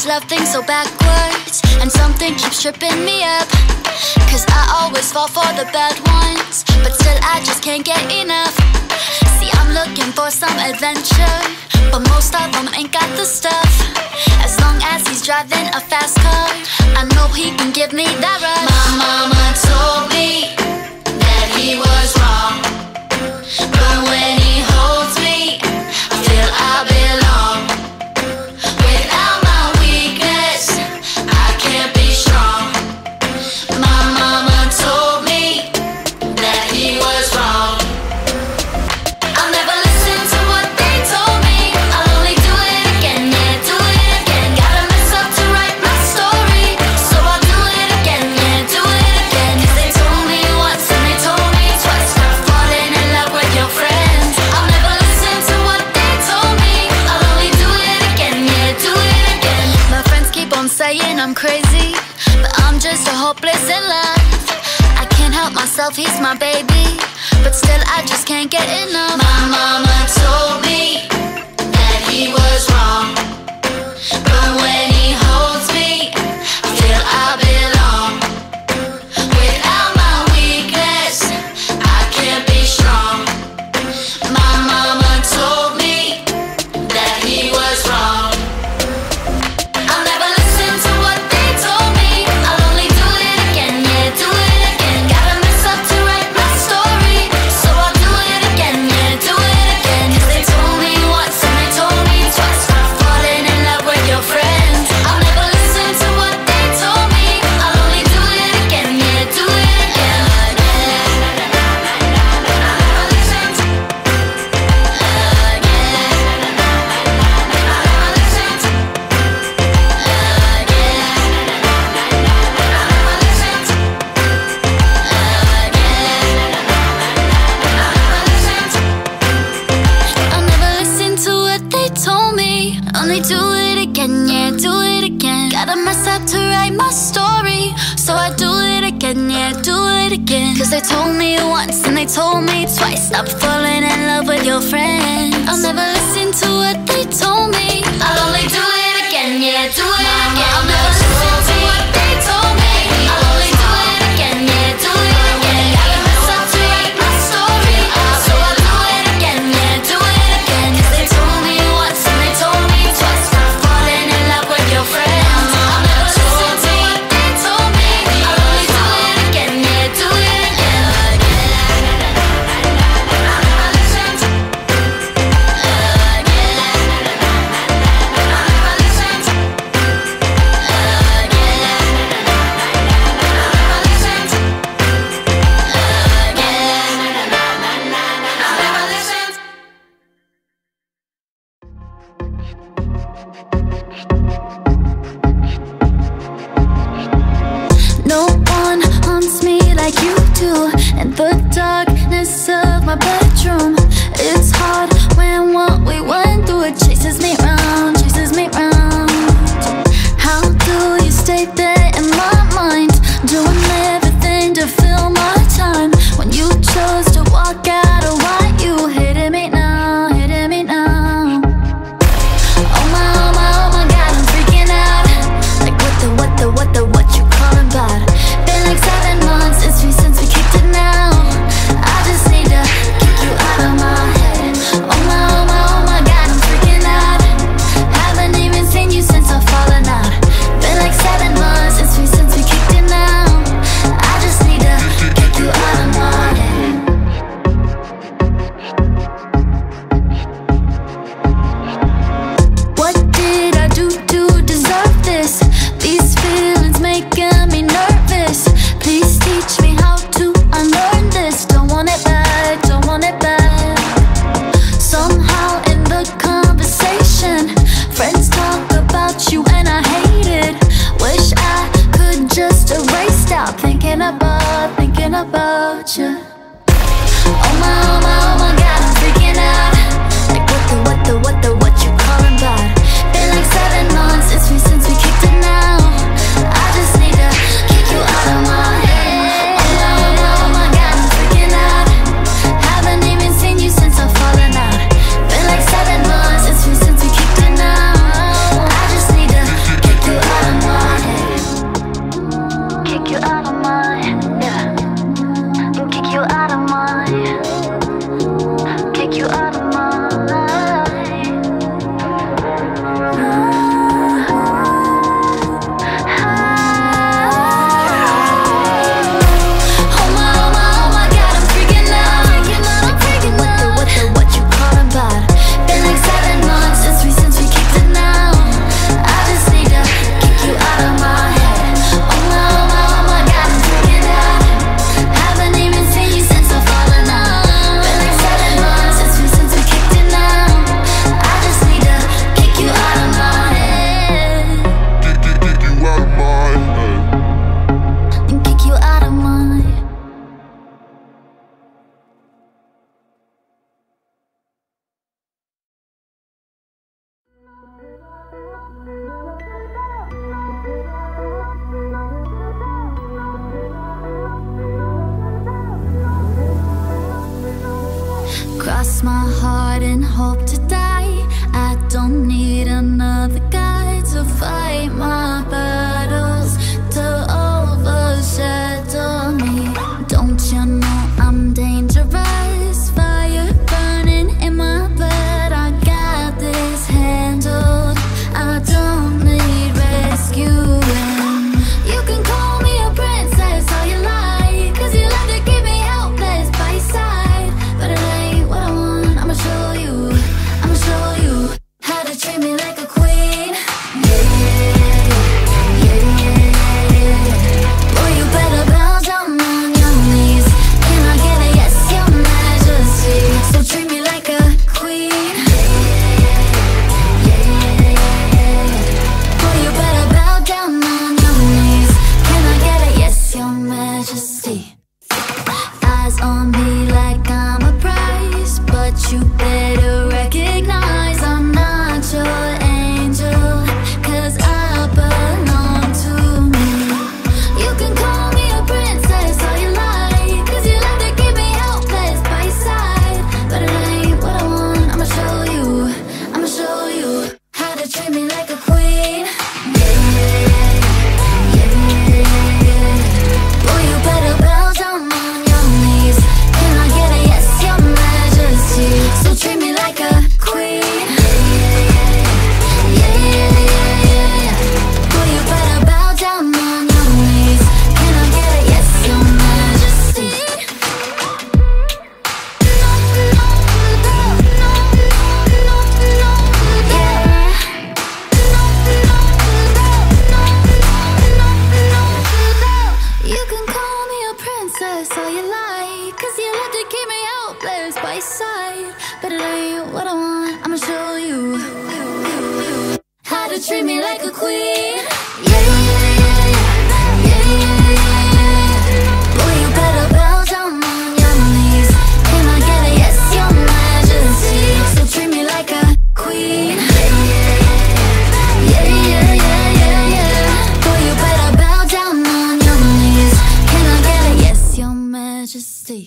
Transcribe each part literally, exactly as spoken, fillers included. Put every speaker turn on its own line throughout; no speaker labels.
love things so backwards, and something keeps tripping me up. Cause I always fall for the bad ones, but still I just can't get enough. See, I'm looking for some adventure, but most of them ain't got the stuff. As long as he's driving a fast car, I know he can give me that rush. My mama told me that he was wrong, but when he holds me, I feel I belong. Without my weakness, I can't be strong. My mama told me that he was wrong. I'll never listen to what they told me. I'll only do it again, yeah, do it again. Gotta mess up to write my story, so I'll do it again, yeah, do it again. Cause they told me once and they told me twice, stop falling in love with your friends. I'll never listen to what they told me. I'll only do it again, yeah, do it again. My friends keep on saying I'm crazy, but I'm just so hopeless in love. I can't help myself, he's my baby, but still I just can't get enough. My mama told me that he was wrong, but when he holds me, I feel I belong. Without my weakness, I can't be strong. My mama told me that he was wrong. I'll never listen to what they told me. I'll only do it again, yeah, do it again. Gotta mess up to write my story, so I'll do it again, yeah, do it again. Cause they told me once and they told me twice, stop falling in love with your friends. I'll never listen to what they told me. I'll only do it again, yeah, do it again. I'll never listen to I'll never listen to what they told me. Only do it again, yeah, do it again. Gotta mess up to write my story, so I do it again, yeah, do it again. Cause they told me once and they told me twice, stop falling in love with your friends. I'll never listen to what they told me. I'll only do it again, yeah, do it again. I'll never listen to what they told me. I'll only do it again, yeah, do it again. Gotta mess up to write my story, so I'll do it again, yeah, do it again. Cause they told me once and they told me twice, stop falling in love with your friends. I'll never listen to what they told me. I'll only do it again, yeah, do it again. I'll never listen to No one haunts me like you do in the darkness of my bedroom. It's hard when what we went through, it chases me round, chases me round. How do you stay there in my mind, doing everything to fill my time, when you chose to walk out of why you hitting me now, hitting me now. Oh my, oh my, oh my God, I'm freaking out. Like what the, what the, what the, what you calling about? Been like seven months since we, since we kicked it now. I just need to kick you out of my head. Oh my, oh my, oh my God, I'm freaking out. Haven't even seen you since I've fallen out. Been like seven months since we, since we kicked it now. I just need to kick you out of my head. What did I do to deserve this? These feelings making me nervous. Please teach me how to unlearn this. Don't want it back, don't want it back. Somehow in the conversation, friends talk about you and I hate it. Wish I could just erase, stop thinking about, thinking about you. Oh my, oh my, oh my God, I'm freaking out. Like what the, what the, what the, what you calling about? Been like seven months since we, since we kicked it now. I just need to kick you out of my head. Oh my, oh my, oh my God, I'm freaking out. Haven't even seen you since I've fallen out. Been like seven months since we, since we kicked it now. I just need to kick you out of my, yeah. Kick you out of my, kick you out of my. Cross my heart and hope to die. I don't need another guy to fight my battles, to overshadow me. Don't you know I'm dangerous? Fire burning in my blood. I got this handled. I don't need rescuing. You can call me a princess all you like, 'cause you love to keep me helpless by your side. But it ain't what I want. I'ma show you, I'ma show you how to treat me like a queen. Yeah, yeah, yeah, yeah, yeah, yeah. Boy, you better bow down on your knees. Can I get a yes, your majesty? So treat me like a queen. Yeah, yeah, yeah, yeah. Boy, you better bow down on your knees. Can I get a yes, your majesty? Eyes on me like I'm a prize, but you better recognize I'm not your angel, 'cause I belong to me. You can call me a princess all you like, 'cause you love to keep me helpless by your side. But it ain't what I want. I'ma show you, I'ma show you how to treat me like a queen. Yeah, yeah, yeah, yeah, yeah. Boy, you better bow down on your knees. Can I get a yes, your majesty? So treat me like a queen. Yeah, yeah, yeah, yeah. Boy, you better bow down on your knees. Can I get a yes, your majesty? You can call me a princess all you like, 'cause you love to keep me helpless by your side. But it ain't what I want. I'ma show you how to treat me like a queen. Yeah, yeah, yeah, yeah, yeah, yeah, yeah. Boy, you better bow down on your knees. Can I get a yes, your majesty? So treat me like a queen. Yeah, yeah, yeah, yeah, yeah. Boy, you better bow down on your knees. Can I get a yes, your majesty?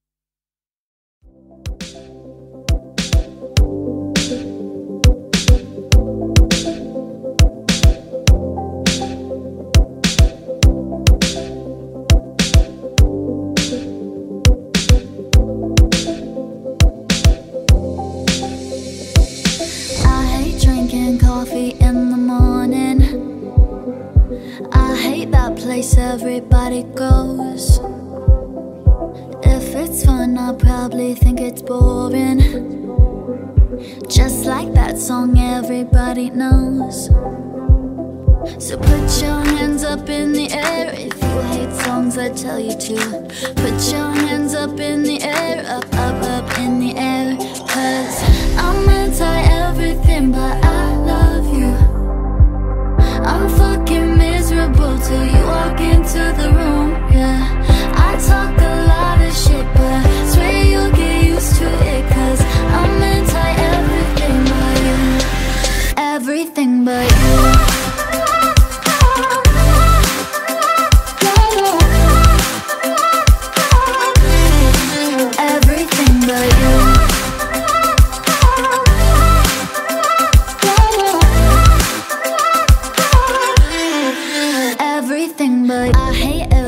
I hate drinking coffee in the morning. I hate that place everybody goes. If it's fun, I'll probably think it's boring, just like that song everybody knows. So put your hands up in the air if you hate songs that tell you to. Put your hands up in the air, up, up, up in the air. 'Cause I'm anti-everything, but I love you. I'm fucking miserable till you walk into the room, yeah. I talk a lot of shit, but swear you'll get used to it. 'Cause I'm anti-everything but you. Everything but you. Everything but you. Everything but I hate everything.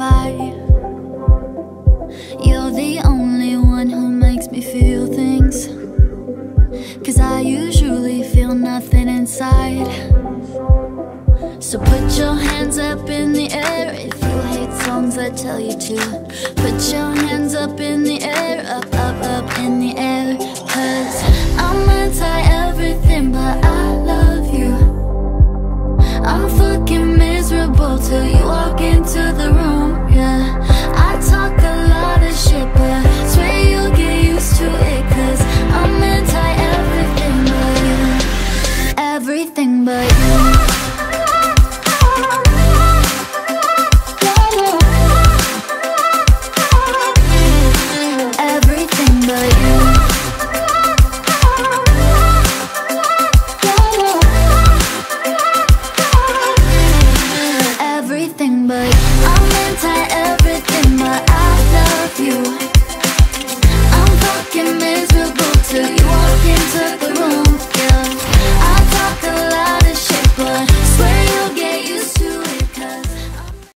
lie. You're the only one who makes me feel things, 'cause I usually feel nothing inside. So put your hands up in the air if you hate songs that tell you to. Put your hands up in the air, up, up, up in the air. 'Cause I'm anti-everything, but I love you. I'm fucking miserable till you walk into the room, yeah. I talk a lot of shit, but swear you'll get used to it. 'Cause I'm anti-everything but you. Everything but you. Everything but